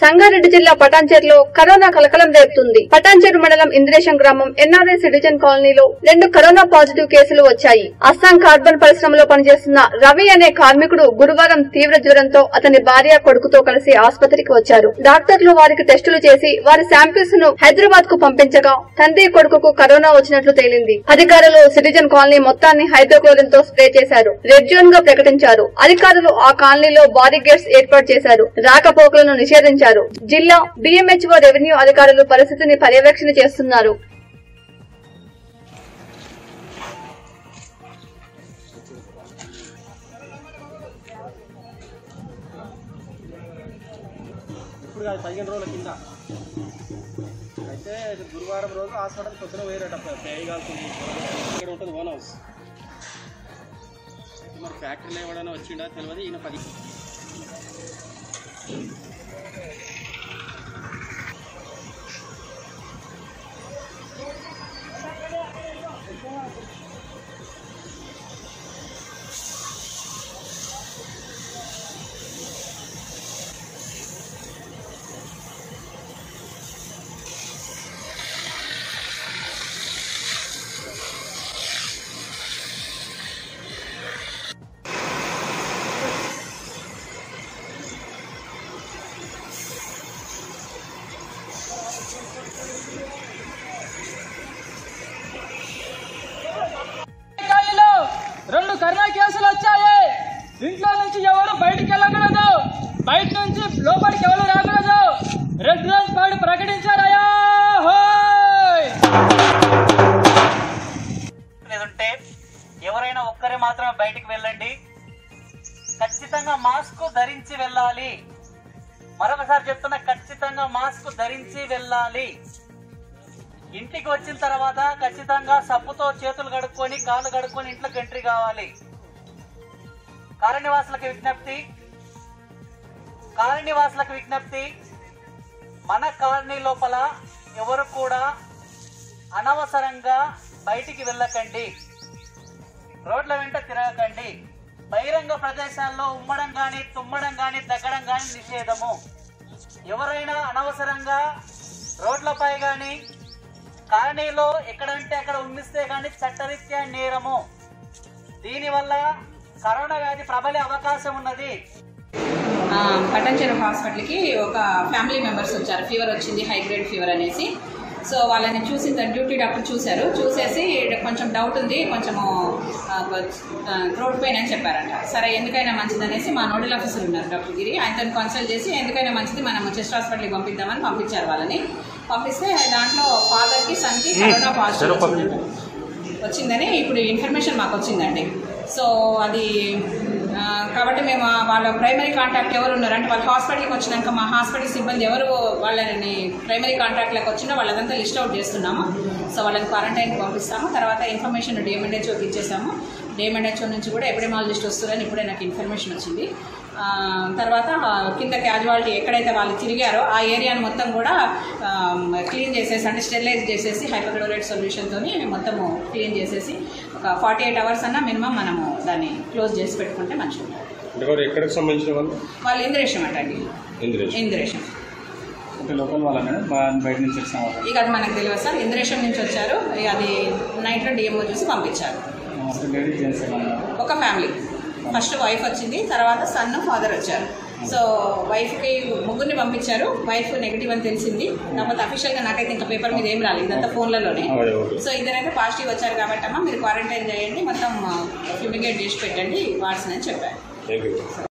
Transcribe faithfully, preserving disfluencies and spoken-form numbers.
సంగారెడ్డి జిల్లా పటాన్చేరులో కరోనా కలకలం రేపుతుంది. పటాన్చేరు మండలం ఇంద్రేశం గ్రామం ఎన్ఆర్ఐ సిటిజన్ కాలనీలో రెండు కరోనా పాజిటివ్ కేసులు వచ్చాయి. అస్సాం కార్బన్ పరిశ్రమలో పనిచేస్తున్న రవి అనే కార్మికుడు గురువారం తీవ్ర జ్వరంతో అతని భార్య కొడుకుతో కలిసి ఆసుపత్రికి వచ్చారు. డాక్టర్లు వారికి టెస్టులు చేసి వారి శాంపిల్స్ ను హైదరాబాద్ కు పంపించగా తండ్రి కొడుకుకు కరోనా వచ్చినట్లు తేలింది. అధికారులు సిటిజన్ కాలనీ మొత్తాన్ని హైడ్రోక్లోరిన్ తో స్ప్రే చేశారు. రెడ్ జోన్ గా ప్రకటించారు. అధికారులు ఆ కాలనీలో బారిగేట్స్ ఏర్పాటు చేశారు. రాకపోకలను నిషేధించారు. జిల్లా బిఎంహెచ్ఓ రెవెన్యూ అధికారులు పరిస్థితిని పర్యవేక్షణ చేస్తున్నారు. ఇప్పుడు కాదు పదిహేను రోజుల కింద అయితే గురువారం రోజు హాస్పిటల్కి వచ్చిన వేరేట పేయగాల్సింది ఇక్కడ ఉంటుంది ఓన్ హౌస్ మరి ఫ్యాక్టరీలో ఎవడైనా వచ్చిండా తెలియదు. ఈయన పది రెండు కరోనా కేసులు వచ్చాయి. ఇంట్లో నుంచి ఎవరు బయటికి వెళ్ళకూడదు, బయట నుంచి లోపలికి ఎవరు రాకూడదు. రెడ్ జోన్ పాడు ప్రకటించారయ్యా. లేదంటే ఎవరైనా ఒక్కరే మాత్రమే బయటికి వెళ్ళండి. ఖచ్చితంగా మాస్క్ ధరించి వెళ్ళాలి. మరొకసారి చెప్తున్నా, ఖచ్చితంగా మాస్క్ ధరించి వెళ్ళాలి. ఇంటికి వచ్చిన తర్వాత ఖచ్చితంగా సబ్బుతో చేతులు కడుక్కొని కాళ్ళు కడుక్కొని ఇంట్లోకి ఎంట్రీ కావాలి. కాలనీవాసులకు విజ్ఞప్తి కాలనీవాసులకు విజ్ఞప్తి మన కాలనీ లోపల ఎవరు కూడా అనవసరంగా బయటికి వెళ్ళకండి. రోడ్ల వెంట తిరగకండి. బహిరంగ ప్రదేశాల్లో ఉమ్మడం గాని తుమ్మడం గాని దగ్గడం గాని నిషేధము. ఎవరైనా అనవసరంగా రోడ్లపై గాని కాలనీలో ఎక్కడంటే అక్కడ ఉమ్మిస్తే కానీ చట్టరీత్యా నేరము. దీనివల్ల కరోనా వ్యాధి ప్రబలే అవకాశం ఉన్నది. పటాన్చేరు హాస్పిటల్కి ఒక ఫ్యామిలీ మెంబర్స్ వచ్చారు. ఫీవర్ వచ్చింది, హై గ్రేడ్ ఫీవర్ అనేసి. సో వాళ్ళని చూసి డ్యూటీ డాక్టర్ చూశారు. చూసేసి కొంచెం డౌట్ ఉంది, కొంచెము థ్రోట్ పెయిన్ అని చెప్పారంట. సరే ఎందుకైనా మంచిది అనేసి మా నోడల్ ఆఫీసర్ ఉన్నారు డాక్టర్ గిరి, ఆయనతో కన్సల్ట్ చేసి ఎందుకైనా మంచిది మనం చెస్ట్ హాస్పిటల్కి పంపిద్దామని పంపించారు. వాళ్ళని పంపిస్తే దాంట్లో ఫాదర్కి సన్కి కరోనా పాజిటివ్ వచ్చిందని ఇప్పుడు ఇన్ఫర్మేషన్ మాకు వచ్చిందండి. సో అది కాబట్టి మేము వాళ్ళ ప్రైమరీ కాంటాక్ట్ ఎవరు ఉన్నారు అంటే వాళ్ళ హాస్పిటల్కి వచ్చినాక మా హాస్పిటల్ సిబ్బంది ఎవరు వాళ్ళని ప్రైమరీ కాంటాక్ట్లోకి వచ్చినా వాళ్ళదంతా లిస్ట్ అవుట్ చేస్తున్నాము. సో వాళ్ళని క్వారంటైన్కి పంపిస్తాము. తర్వాత ఇన్ఫర్మేషన్ డిఎంఎన్హెచ్ఓకి ఇచ్చేసాము. డిఎంఎన్హెచ్ఓ నుంచి కూడా ఎపిడెమాలజిస్ట్ వస్తుందని ఇప్పుడే నాకు ఇన్ఫర్మేషన్ వచ్చింది. తర్వాత కింద క్యాజువాలిటీ ఎక్కడైతే వాళ్ళు తిరిగారో ఆ ఏరియాని మొత్తం కూడా క్లీన్ చేసేసి అంటే స్టెరిలైజ్ చేసేసి హైపోక్లోరైడ్ సొల్యూషన్తో మొత్తము క్లీన్ చేసేసి ఒక ఫార్టీ ఎయిట్ అవర్స్ అన్నా మినిమం మనము దాన్ని క్లోజ్ చేసి పెట్టుకుంటే మంచిగా ఉంటుంది. ఎక్కడికి సంబంధించిన వాళ్ళు వాళ్ళు ఇంద్రేశం అంటండి. ఇంద్రేశం లోకల్ వాళ్ళ బయట నుంచి వచ్చిన ఇక అది మనకు తెలియదు సార్. ఇంద్రేశం నుంచి వచ్చారు. అది నైట్లో డిఎంఓ చూసి పంపించారు. ఒక ఫ్యామిలీ ఫస్ట్ వైఫ్ వచ్చింది, తర్వాత సన్ ఫాదర్ వచ్చారు. సో వైఫ్కి ముగ్గురిని పంపించారు. వైఫ్ నెగిటివ్ అని తెలిసింది, కాకపోతే అఫీషియల్గా నాకైతే ఇంకా పేపర్ మీద ఏం రాలేదు, ఇదంతా ఫోన్లలోనే. సో ఇద్దరైతే పాజిటివ్ వచ్చారు కాబట్టి అమ్మ మీరు క్వారంటైన్ చేయండి, మొత్తం ఫ్యూమిగేట్ చేసి పెట్టండి వాట్స్ అని చెప్పారు.